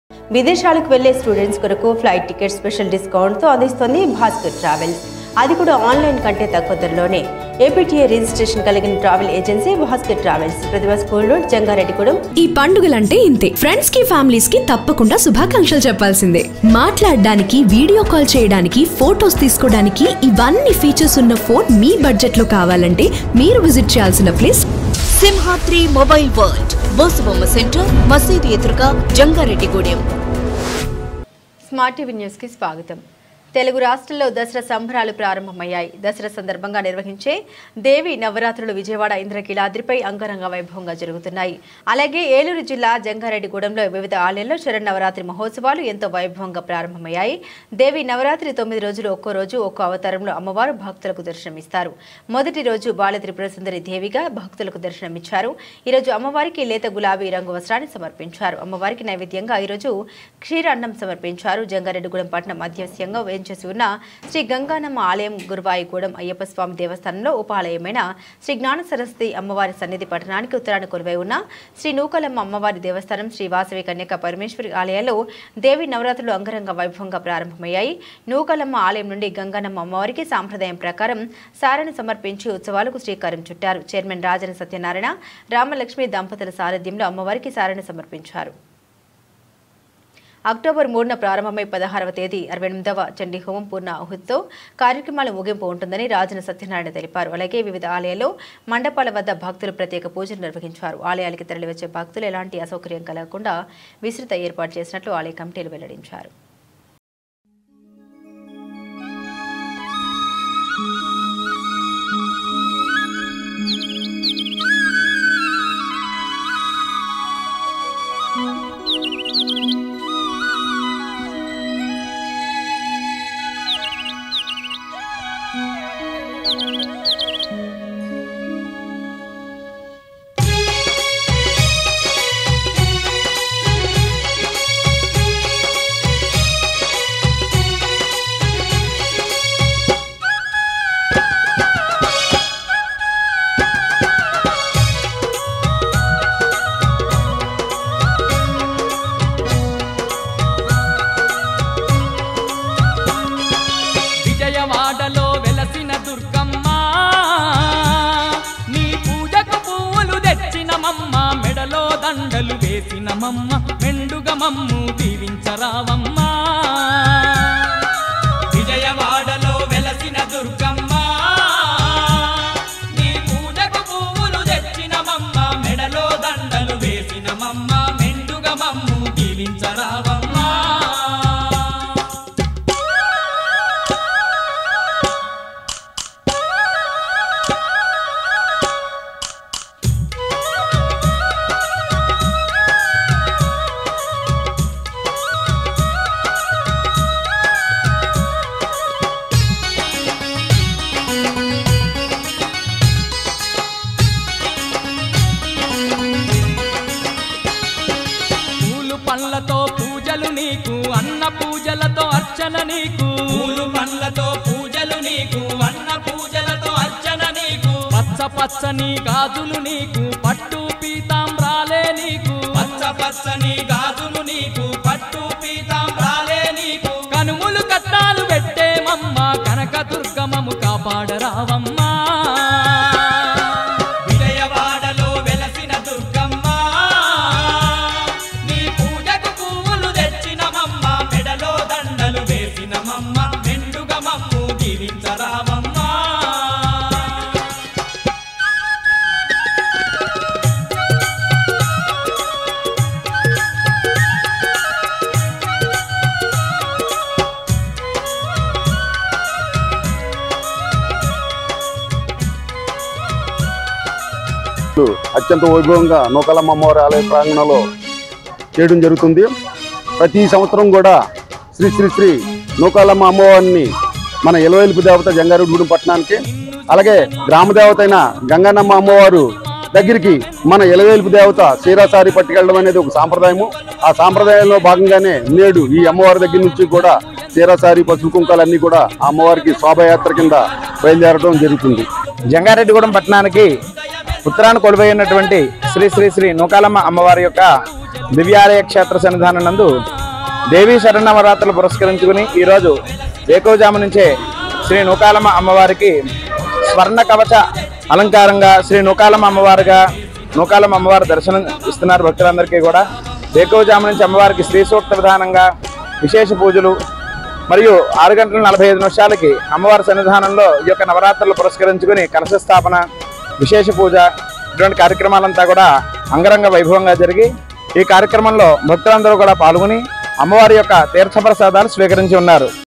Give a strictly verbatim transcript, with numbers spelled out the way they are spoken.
విదేశాలకు వెళ్లే స్టూడెంట్స్ కొరకు ఫ్లైట్ టికెట్ స్పెషల్ డిస్కౌంట్ తో అందిస్తుంది భాస్కర్ ట్రావెల్స్. అది కూడా ఆన్లైన్ కంటే తక్కువ ధరలోనే. ఏపీటీఏ రిజిస్ట్రేషన్ కలిగిన travel agency Bhaskar travels. Pratibha school road, Jangareddygudem. ఈ పండుగలంటే ఇంతే. ఫ్రెండ్స్ కి, ఫ్యామిలీస్ కి తప్పకుండా శుభాకాంక్షలు చెప్పాల్సిందే. మాట్లాడడానికి, వీడియో కాల్ చేయడానికి, ఫోటోస్ తీసుకోవడానికి ఇవన్నీ ఫీచర్స్ ఉన్న ఫోన్ మీ బడ్జెట్ లో కావాలంటే మీరు విజిట్ చేయాల్సిన place Simhadri mobile world, Bosubomma centre, మసీదు ఎదురుగా, జంగారెడ్డిగూడెం. స్మార్ట్ టీవీ న్యూస్ కి స్వాగతం. తెలుగు రాష్ట్రాల్లో దసరా సంబరాలు ప్రారంభమయ్యాయి. దసరా సందర్భంగా నిర్వహించే దేవి నవరాత్రులు విజయవాడ ఇంద్రకీలాద్రిపై అంగరంగ వైభవంగా జరుగుతున్నాయి. అలాగే ఏలూరు జిల్లా జంగారెడ్డిగూడెంలో వివిధ ఆలయాల్లో శరన్నవరాత్రి మహోత్సవాలు ఎంతో వైభవంగా ప్రారంభమయ్యాయి. దేవి నవరాత్రి తొమ్మిది రోజులు ఒక్కో రోజు ఒక్కో అవతారంలో అమ్మవారు భక్తులకు దర్శనమిస్తారు. మొదటి రోజు బాల త్రిపుర సుందరి దేవిగా భక్తులకు దర్శనమిచ్చారు. ఈరోజు అమ్మవారికి లేత గులాబీ రంగు వస్త్రాన్ని సమర్పించారు. అమ్మవారికి నైవేద్యంగా ఈరోజు క్షీరాన్నం సమర్పించారు. జంగారెడ్డిగూడెం పట్టణం అధ్యస్యంగా చేసి ఉన్న శ్రీ గంగానమ్మ ఆలయం గురువాయిగూడెం అయ్యప్ప స్వామి దేవస్థానంలో ఉపాలయమైన శ్రీ జ్ఞాన సరస్వతి అమ్మవారి సన్నిధి పట్టణానికి ఉత్తరాన కొలువై ఉన్న శ్రీ నూకలమ్మ అమ్మవారి దేవస్థానం శ్రీ వాసవి కన్యక పరమేశ్వరి ఆలయాల్లో దేవి నవరాత్రులు అంగరంగ వైభవంగా ప్రారంభమయ్యాయి. నూకలమ్మ ఆలయం నుండి గంగానమ్మ అమ్మవారికి సాంప్రదాయం ప్రకారం సారను సమర్పించి ఉత్సవాలకు శ్రీకారం చుట్టారు. చైర్మన్ రాజన సత్యనారాయణ, రామలక్ష్మి దంపతుల సారథ్యంలో అమ్మవారికి సారను సమర్పించారు. అక్టోబర్ మూడున ప్రారంభమై పదహారవ తేదీ అరవై ఎనిమిదవ చండీ హోమం పూర్ణ ఆహుతితో కార్యక్రమాల ముగింపు ఉంటుందని రాజన సత్యనారాయణ తెలిపారు. అలాగే వివిధ ఆలయాల్లో మండపాల వద్ద భక్తులు ప్రత్యేక పూజలు నిర్వహించారు. ఆలయాలకి తరలివచ్చే భక్తులు ఎలాంటి అసౌకర్యం కలగకుండా విస్తృత ఏర్పాటు చేసినట్లు ఆలయ కమిటీలు వెల్లడించారు. విజయవాడలో వెలసిన దుర్గమ్మ, నీ పూజకు పువ్వులు తెచ్చినమమ్మ, మెడలో దండలు వేసినమమ్మ, మెండుగా మమ్ము దీవించరావమ్మ. విజయవాడలో వెలసిన దుర్గమ్మ, నీ పూజకు పువ్వులు తెచ్చినమమ్మ, మెడలో దండలు వేసినమమ్మ, మెండుగా మమ్ము దీవించరావమ్మ. పండ్లతో పూజలు నీకు, అన్న పూజలతో అర్చన నీకు. పూలు పండ్లతో పూజలు నీకు, అన్న పూజలతో అర్చన నీకు. పచ్చ పచ్చని గాజులు నీకు, పట్టు పీతాంబ్రాలే నీకు. పచ్చ పచ్చని గాజులు నీకు, పట్టు పీతాంబ్రాలే నీకు. కనుములు కట్టాలు పెట్టేమమ్మ, కనక దుర్గమము కాపాడరావమ్మా. అత్యంత వైభవంగా నూకలమ్మ అమ్మవారి ఆలయ ప్రాంగణంలో చేయడం జరుగుతుంది. ప్రతి సంవత్సరం కూడా శ్రీ శ్రీ శ్రీ నూకలమ్మ అమ్మవారిని మన ఇలవేలుపు దేవత జంగారెడ్డిగూడెం పట్టణానికి, అలాగే గ్రామ దేవత అయిన గంగానమ్మ అమ్మవారు దగ్గరికి మన ఇలవేలుపు దేవత క్షీరసారి పట్టుకెళ్ళడం అనేది ఒక సాంప్రదాయము. ఆ సాంప్రదాయంలో భాగంగానే నేడు ఈ అమ్మవారి దగ్గర నుంచి కూడా క్షీరసారి, పసుపు కుంకాలన్నీ కూడా ఆ అమ్మవారికి శోభాయాత్ర కింద బయలుదేరడం జరుగుతుంది. జంగారెడ్డిగూడెం పట్టణానికి ఉత్తరాన కొలువైనటువంటి శ్రీ శ్రీ శ్రీ నూకాలమ్మ అమ్మవారి యొక్క దివ్యాలయ క్షేత్ర సన్నిధానం నందు దేవీ శరన్నవరాత్రులు పురస్కరించుకుని ఈరోజు వేకువజాము నుంచే శ్రీ నూకాలమ్మ అమ్మవారికి స్వర్ణ కవచ అలంకారంగా శ్రీ నూకాలమ్మ అమ్మవారిగా నూకాలమ్మ అమ్మవారి దర్శనం ఇస్తున్నారు భక్తులందరికీ కూడా. వేకువజాము నుంచి అమ్మవారికి శ్రీ సూక్త విధానంగా విశేష పూజలు మరియు ఆరు గంటల నలభై ఐదు నిమిషాలకి అమ్మవారి సన్నిధానంలో ఈ యొక్క నవరాత్రులు పురస్కరించుకుని కలశ స్థాపన, విశేష పూజ ఇటువంటి కార్యక్రమాలంతా కూడా అంగరంగ వైభవంగా జరిగి ఈ కార్యక్రమంలో భక్తులందరూ కూడా పాల్గొని అమ్మవారి యొక్క తీర్థప్రసాదాలు స్వీకరించి ఉన్నారు.